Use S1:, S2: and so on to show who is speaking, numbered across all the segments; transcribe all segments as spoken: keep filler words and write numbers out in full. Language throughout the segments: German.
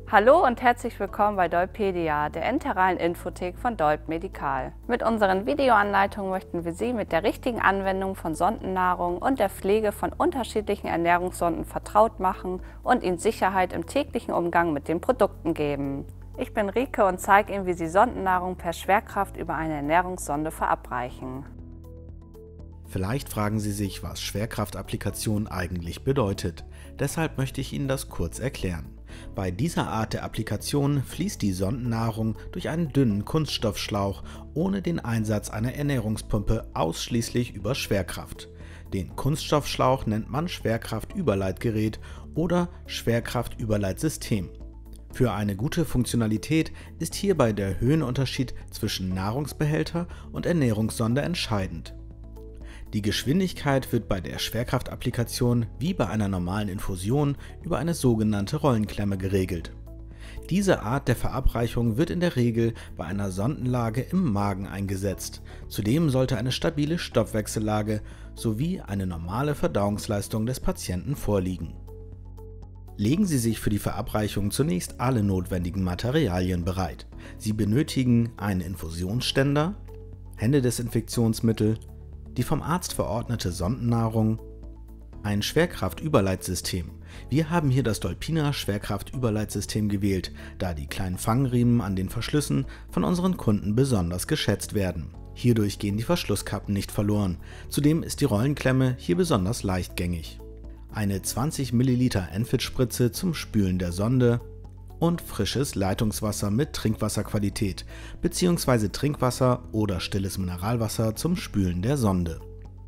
S1: Hallo und herzlich willkommen bei Dolpedia, der enteralen Infothek von Dolp Medical. Mit unseren Videoanleitungen möchten wir Sie mit der richtigen Anwendung von Sondennahrung und der Pflege von unterschiedlichen Ernährungssonden vertraut machen und Ihnen Sicherheit im täglichen Umgang mit den Produkten geben. Ich bin Rike und zeige Ihnen, wie Sie Sondennahrung per Schwerkraft über eine Ernährungssonde verabreichen.
S2: Vielleicht fragen Sie sich, was Schwerkraftapplikation eigentlich bedeutet. Deshalb möchte ich Ihnen das kurz erklären. Bei dieser Art der Applikation fließt die Sondennahrung durch einen dünnen Kunststoffschlauch ohne den Einsatz einer Ernährungspumpe ausschließlich über Schwerkraft. Den Kunststoffschlauch nennt man Schwerkraftüberleitgerät oder Schwerkraftüberleitsystem. Für eine gute Funktionalität ist hierbei der Höhenunterschied zwischen Nahrungsbehälter und Ernährungssonde entscheidend. Die Geschwindigkeit wird bei der Schwerkraftapplikation wie bei einer normalen Infusion über eine sogenannte Rollenklemme geregelt. Diese Art der Verabreichung wird in der Regel bei einer Sondenlage im Magen eingesetzt. Zudem sollte eine stabile Stoffwechsellage sowie eine normale Verdauungsleistung des Patienten vorliegen. Legen Sie sich für die Verabreichung zunächst alle notwendigen Materialien bereit. Sie benötigen einen Infusionsständer, Händedesinfektionsmittel, die vom Arzt verordnete Sondennahrung, ein Schwerkraftüberleitsystem. Wir haben hier das Dolpina Schwerkraftüberleitsystem gewählt, da die kleinen Fangriemen an den Verschlüssen von unseren Kunden besonders geschätzt werden. Hierdurch gehen die Verschlusskappen nicht verloren. Zudem ist die Rollenklemme hier besonders leichtgängig. Eine zwanzig Milliliter Enfit-Spritze zum Spülen der Sonde und frisches Leitungswasser mit Trinkwasserqualität bzw. Trinkwasser oder stilles Mineralwasser zum Spülen der Sonde.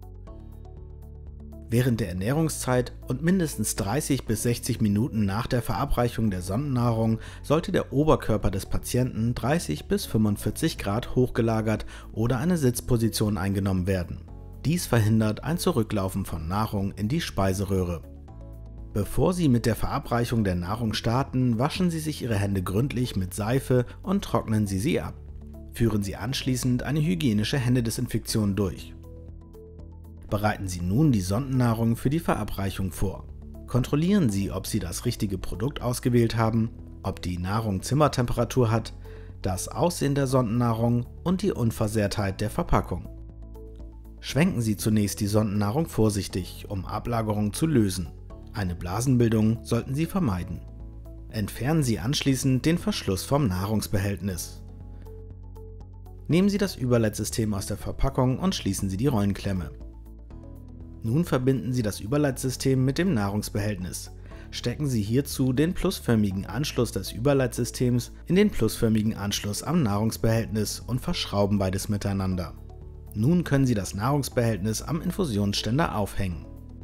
S2: Während der Ernährungszeit und mindestens dreißig bis sechzig Minuten nach der Verabreichung der Sondennahrung sollte der Oberkörper des Patienten dreißig bis fünfundvierzig Grad hochgelagert oder eine Sitzposition eingenommen werden. Dies verhindert ein Zurücklaufen von Nahrung in die Speiseröhre. Bevor Sie mit der Verabreichung der Nahrung starten, waschen Sie sich Ihre Hände gründlich mit Seife und trocknen Sie sie ab. Führen Sie anschließend eine hygienische Händedesinfektion durch. Bereiten Sie nun die Sondennahrung für die Verabreichung vor. Kontrollieren Sie, ob Sie das richtige Produkt ausgewählt haben, ob die Nahrung Zimmertemperatur hat, das Aussehen der Sondennahrung und die Unversehrtheit der Verpackung. Schwenken Sie zunächst die Sondennahrung vorsichtig, um Ablagerungen zu lösen. Eine Blasenbildung sollten Sie vermeiden. Entfernen Sie anschließend den Verschluss vom Nahrungsbehältnis. Nehmen Sie das Überleitsystem aus der Verpackung und schließen Sie die Rollenklemme. Nun verbinden Sie das Überleitsystem mit dem Nahrungsbehältnis. Stecken Sie hierzu den plusförmigen Anschluss des Überleitsystems in den plusförmigen Anschluss am Nahrungsbehältnis und verschrauben beides miteinander. Nun können Sie das Nahrungsbehältnis am Infusionsständer aufhängen.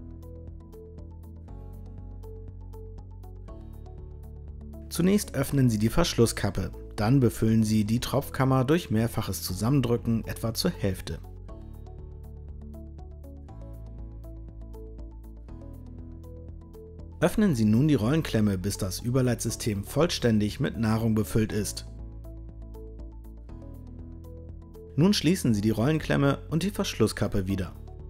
S2: Zunächst öffnen Sie die Verschlusskappe, dann befüllen Sie die Tropfkammer durch mehrfaches Zusammendrücken etwa zur Hälfte. Öffnen Sie nun die Rollenklemme, bis das Überleitsystem vollständig mit Nahrung befüllt ist. Nun schließen Sie die Rollenklemme und die Verschlusskappe wieder.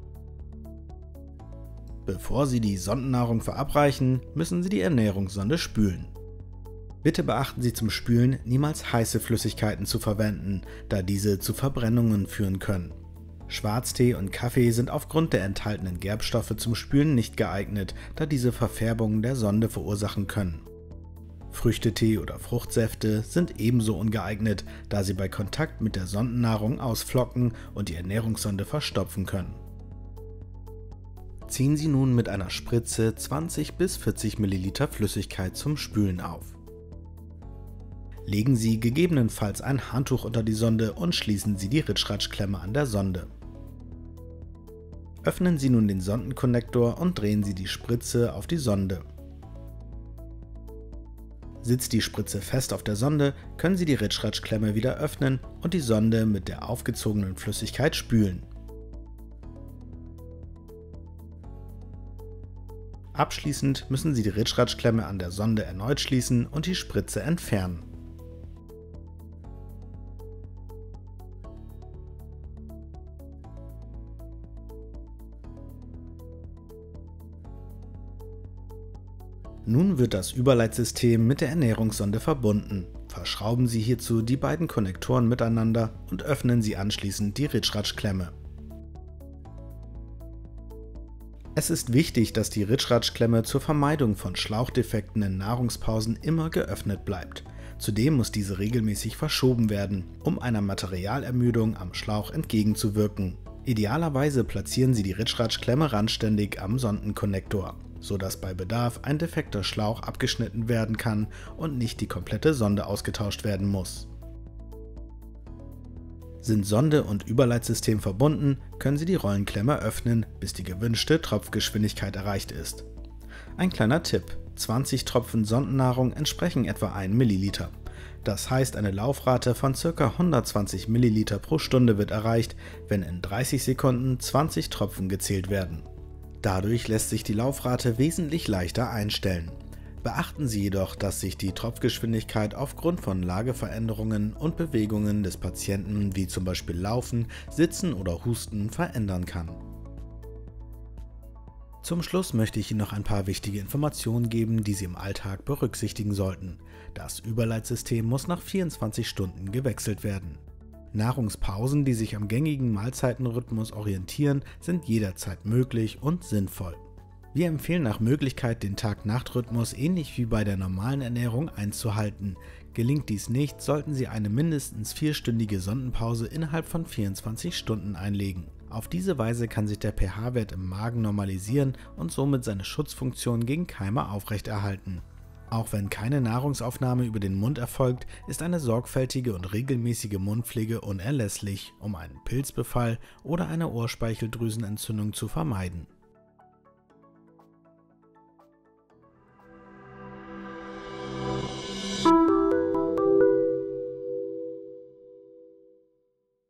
S2: Bevor Sie die Sondennahrung verabreichen, müssen Sie die Ernährungssonde spülen. Bitte beachten Sie zum Spülen, niemals heiße Flüssigkeiten zu verwenden, da diese zu Verbrennungen führen können. Schwarztee und Kaffee sind aufgrund der enthaltenen Gerbstoffe zum Spülen nicht geeignet, da diese Verfärbungen der Sonde verursachen können. Früchtetee oder Fruchtsäfte sind ebenso ungeeignet, da sie bei Kontakt mit der Sondennahrung ausflocken und die Ernährungssonde verstopfen können. Ziehen Sie nun mit einer Spritze zwanzig bis vierzig Milliliter Flüssigkeit zum Spülen auf. Legen Sie gegebenenfalls ein Handtuch unter die Sonde und schließen Sie die Ritschratschklemme an der Sonde. Öffnen Sie nun den Sondenkonnektor und drehen Sie die Spritze auf die Sonde. Sitzt die Spritze fest auf der Sonde, können Sie die Ritschratschklemme wieder öffnen und die Sonde mit der aufgezogenen Flüssigkeit spülen. Abschließend müssen Sie die Ritschratschklemme an der Sonde erneut schließen und die Spritze entfernen. Nun wird das Überleitsystem mit der Ernährungssonde verbunden. Verschrauben Sie hierzu die beiden Konnektoren miteinander und öffnen Sie anschließend die Ritschratschklemme. Es ist wichtig, dass die Ritschratschklemme zur Vermeidung von Schlauchdefekten in Nahrungspausen immer geöffnet bleibt. Zudem muss diese regelmäßig verschoben werden, um einer Materialermüdung am Schlauch entgegenzuwirken. Idealerweise platzieren Sie die Ritschratschklemme randständig am Sondenkonnektor, sodass bei Bedarf ein defekter Schlauch abgeschnitten werden kann und nicht die komplette Sonde ausgetauscht werden muss. Sind Sonde und Überleitsystem verbunden, können Sie die Rollenklemme öffnen, bis die gewünschte Tropfgeschwindigkeit erreicht ist. Ein kleiner Tipp: zwanzig Tropfen Sondennahrung entsprechen etwa einem Milliliter. Das heißt, eine Laufrate von ca. hundertzwanzig Milliliter pro Stunde wird erreicht, wenn in dreißig Sekunden zwanzig Tropfen gezählt werden. Dadurch lässt sich die Laufrate wesentlich leichter einstellen. Beachten Sie jedoch, dass sich die Tropfgeschwindigkeit aufgrund von Lageveränderungen und Bewegungen des Patienten wie zum Beispiel Laufen, Sitzen oder Husten verändern kann. Zum Schluss möchte ich Ihnen noch ein paar wichtige Informationen geben, die Sie im Alltag berücksichtigen sollten. Das Überleitsystem muss nach vierundzwanzig Stunden gewechselt werden. Nahrungspausen, die sich am gängigen Mahlzeitenrhythmus orientieren, sind jederzeit möglich und sinnvoll. Wir empfehlen nach Möglichkeit, den Tag-Nacht-Rhythmus ähnlich wie bei der normalen Ernährung einzuhalten. Gelingt dies nicht, sollten Sie eine mindestens vierstündige Sondenpause innerhalb von vierundzwanzig Stunden einlegen. Auf diese Weise kann sich der pH-Wert im Magen normalisieren und somit seine Schutzfunktion gegen Keime aufrechterhalten. Auch wenn keine Nahrungsaufnahme über den Mund erfolgt, ist eine sorgfältige und regelmäßige Mundpflege unerlässlich, um einen Pilzbefall oder eine Ohrspeicheldrüsenentzündung zu vermeiden.